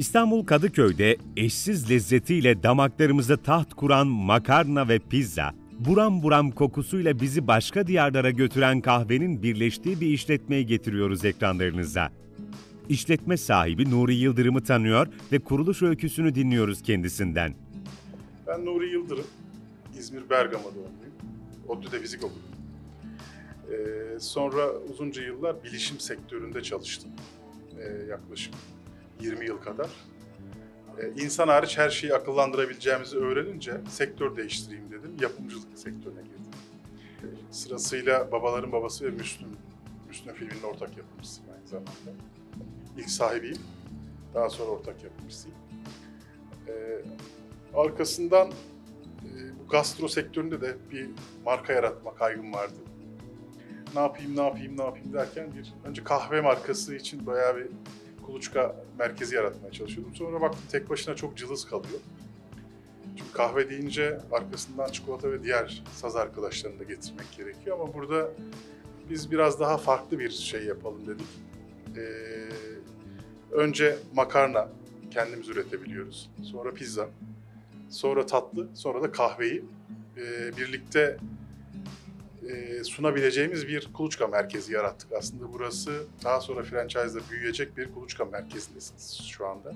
İstanbul Kadıköy'de eşsiz lezzetiyle damaklarımıza taht kuran makarna ve pizza, buram buram kokusuyla bizi başka diyarlara götüren kahvenin birleştiği bir işletmeyi getiriyoruz ekranlarınıza. İşletme sahibi Nuri Yıldırım'ı tanıyor ve kuruluş öyküsünü dinliyoruz kendisinden. Ben Nuri Yıldırım, İzmir Bergama doğumluyum. ODTÜ'de fizik okudum. Sonra uzunca yıllar bilişim sektöründe çalıştım. Yaklaşık 20 yıl kadar. İnsan hariç her şeyi akıllandırabileceğimizi öğrenince sektör değiştireyim dedim. Yapımcılık sektörüne girdim. Sırasıyla Babaların Babası ve Müslüm filminin ortak yapımcısıyım aynı zamanda. İlk sahibiyim, daha sonra ortak yapımcısıyım. Arkasından bu gastro sektöründe de bir marka yaratma kaygım vardı. Ne yapayım derken önce kahve markası için bayağı bir kuluçka merkezi yaratmaya çalışıyordum. Sonra baktım tek başına çok cılız kalıyor. Çünkü kahve deyince arkasından çikolata ve diğer saz arkadaşlarını da getirmek gerekiyor. Ama burada biz biraz daha farklı bir şey yapalım dedik. Önce makarna kendimiz üretebiliyoruz. Sonra pizza, sonra tatlı, sonra da kahveyi birlikte sunabileceğimiz bir kuluçka merkezi yarattık. Aslında burası daha sonra franchise'da büyüyecek bir kuluçka merkezindesiniz şu anda.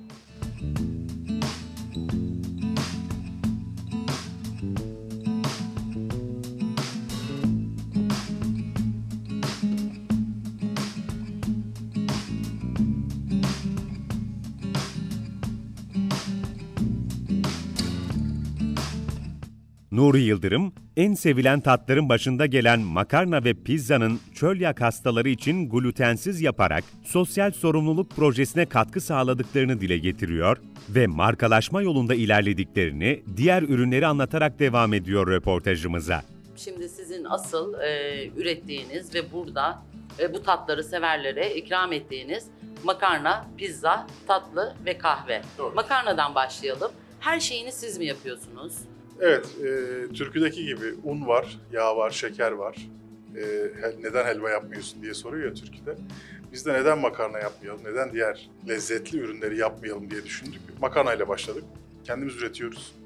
Nuri Yıldırım, en sevilen tatların başında gelen makarna ve pizzanın çölyak hastaları için glutensiz yaparak sosyal sorumluluk projesine katkı sağladıklarını dile getiriyor ve markalaşma yolunda ilerlediklerini diğer ürünleri anlatarak devam ediyor röportajımıza. Şimdi sizin asıl ürettiğiniz ve burada bu tatları severlere ikram ettiğiniz makarna, pizza, tatlı ve kahve. Doğru. Makarnadan başlayalım. Her şeyini siz mi yapıyorsunuz? Evet, türküdeki gibi un var, yağ var, şeker var. Neden helva yapmıyorsun diye soruyor ya türküde. Biz de neden makarna yapmayalım, neden diğer lezzetli ürünleri yapmayalım diye düşündük. Makarnayla başladık. Kendimiz üretiyoruz.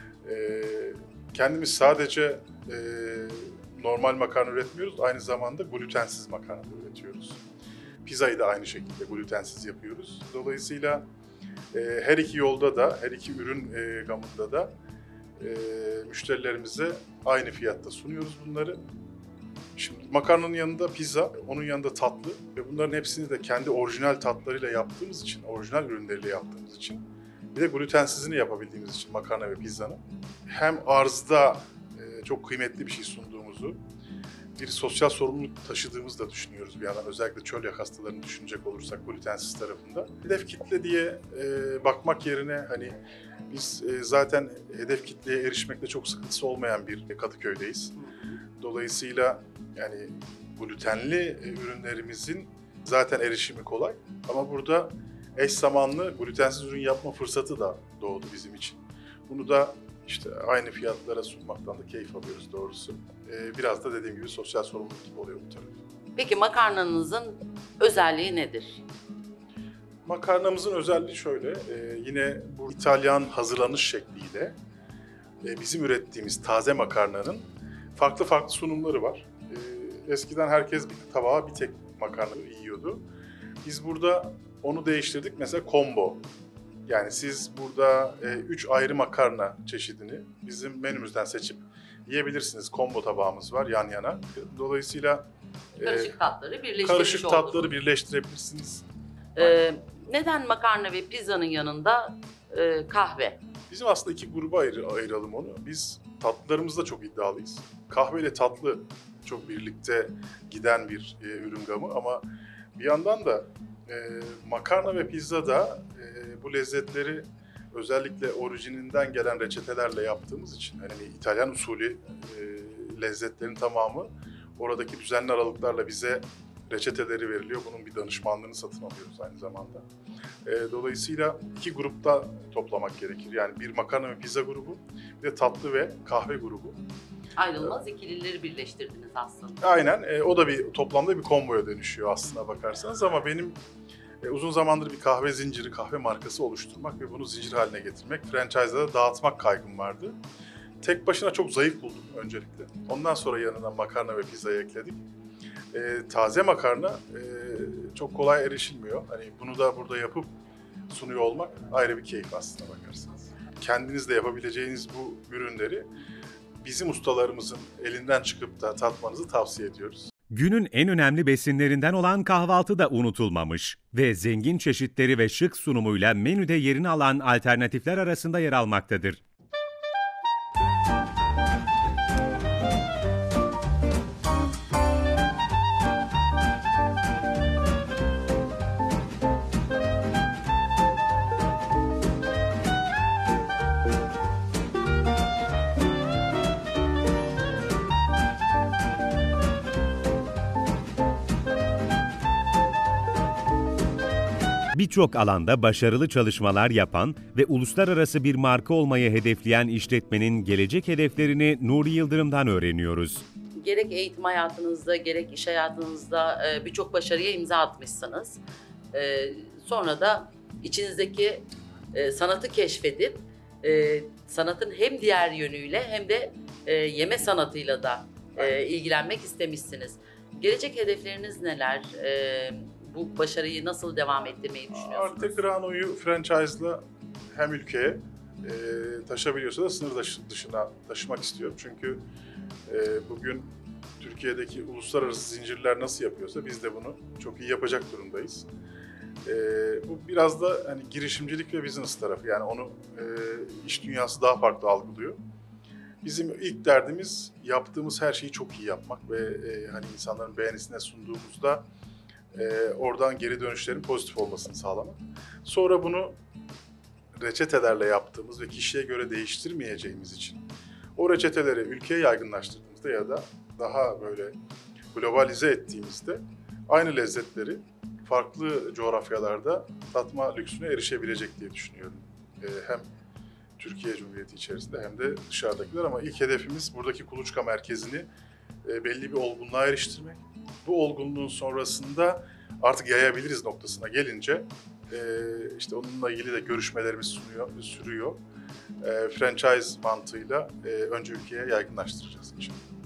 Kendimiz sadece normal makarna üretmiyoruz, aynı zamanda glutensiz makarna da üretiyoruz. Pizzayı da aynı şekilde glutensiz yapıyoruz. Dolayısıyla her iki yolda da, her iki ürün gamında da müşterilerimize aynı fiyatta sunuyoruz bunları. Şimdi makarnanın yanında pizza, onun yanında tatlı ve bunların hepsini de kendi orijinal tatlarıyla yaptığımız için, orijinal ürünleriyle yaptığımız için, bir de glutensizini yapabildiğimiz için makarna ve pizzanın hem arzda çok kıymetli bir şey sunduğumuzu, bir sosyal sorumluluk taşıdığımızı da düşünüyoruz bir yandan. Özellikle çölyak hastalarını düşünecek olursak glutensiz tarafında. Hedef kitle diye bakmak yerine hani biz zaten hedef kitleye erişmekte çok sıkıntısı olmayan bir Kadıköy'deyiz. Dolayısıyla yani glutenli ürünlerimizin zaten erişimi kolay. Ama burada eş zamanlı glutensiz ürün yapma fırsatı da doğdu bizim için. Bunu da İşte aynı fiyatlara sunmaktan da keyif alıyoruz doğrusu. Biraz da dediğim gibi sosyal sorumluluk gibi oluyor bu taraf. Peki makarnanızın özelliği nedir? Makarnamızın özelliği şöyle, yine bu İtalyan hazırlanış şekliyle bizim ürettiğimiz taze makarnanın farklı sunumları var. Eskiden herkes bir tabağa bir tek makarna yiyordu. Biz burada onu değiştirdik, mesela combo. Yani siz burada 3 ayrı makarna çeşidini bizim menümüzden seçip yiyebilirsiniz. Combo tabağımız var yan yana. Dolayısıyla karışık tatları birleştirebilirsiniz. Neden makarna ve pizzanın yanında kahve? Bizim aslında iki gruba ayıralım onu. Biz tatlılarımızda çok iddialıyız. Kahve ile tatlı çok birlikte giden bir ürün gamı ama bir yandan da makarna ve pizza da bu lezzetleri özellikle orijininden gelen reçetelerle yaptığımız için hani İtalyan usulü lezzetlerin tamamı oradaki düzenli aralıklarla bize reçeteleri veriliyor. Bunun bir danışmanlığını satın alıyoruz aynı zamanda. Dolayısıyla iki grupta toplamak gerekir. Yani bir makarna ve pizza grubu, bir de tatlı ve kahve grubu. Ayrılmaz ikilileri birleştirdiniz aslında. Aynen. O da toplamda bir komboya dönüşüyor aslına bakarsanız ama benim Uzun zamandır bir kahve zinciri, kahve markası oluşturmak ve bunu zincir haline getirmek, franchise'da dağıtmak kaygım vardı. Tek başına çok zayıf buldum öncelikle. Ondan sonra yanına makarna ve pizzayı ekledik. Taze makarna çok kolay erişilmiyor. Hani bunu da burada yapıp sunuyor olmak ayrı bir keyif aslına bakarsanız. Kendiniz de yapabileceğiniz bu ürünleri bizim ustalarımızın elinden çıkıp da tatmanızı tavsiye ediyoruz. Günün en önemli besinlerinden olan kahvaltı da unutulmamış ve zengin çeşitleri ve şık sunumuyla menüde yerini alan alternatifler arasında yer almaktadır. Birçok alanda başarılı çalışmalar yapan ve uluslararası bir marka olmayı hedefleyen işletmenin gelecek hedeflerini Nuri Yıldırım'dan öğreniyoruz. Gerek eğitim hayatınızda, gerek iş hayatınızda birçok başarıya imza atmışsınız. Sonra da içinizdeki sanatı keşfedip sanatın hem diğer yönüyle hem de yeme sanatıyla da ilgilenmek istemişsiniz. Gelecek hedefleriniz neler? Bu başarıyı nasıl devam ettirmeyi düşünüyorsunuz? Arte Grano'yu franchise'la hem ülkeye taşabiliyorsa da sınır dışına taşımak istiyorum. Çünkü bugün Türkiye'deki uluslararası zincirler nasıl yapıyorsa biz de bunu çok iyi yapacak durumdayız. Bu biraz da hani girişimcilik ve business tarafı, yani onu iş dünyası daha farklı algılıyor. Bizim ilk derdimiz yaptığımız her şeyi çok iyi yapmak ve hani insanların beğenisine sunduğumuzda oradan geri dönüşlerin pozitif olmasını sağlamak. Sonra bunu reçetelerle yaptığımız ve kişiye göre değiştirmeyeceğimiz için o reçeteleri ülkeye yaygınlaştırdığımızda ya da daha böyle globalize ettiğimizde aynı lezzetleri farklı coğrafyalarda tatma lüksüne erişebilecek diye düşünüyorum. Hem Türkiye Cumhuriyeti içerisinde hem de dışarıdakiler, ama ilk hedefimiz buradaki kuluçka merkezini belli bir olgunluğa eriştirmek. Bu olgunluğun sonrasında artık yayabiliriz noktasına gelince işte onunla ilgili de görüşmelerimiz sürüyor. Franchise mantığıyla önce ülkeye yaygınlaştıracağız inşallah.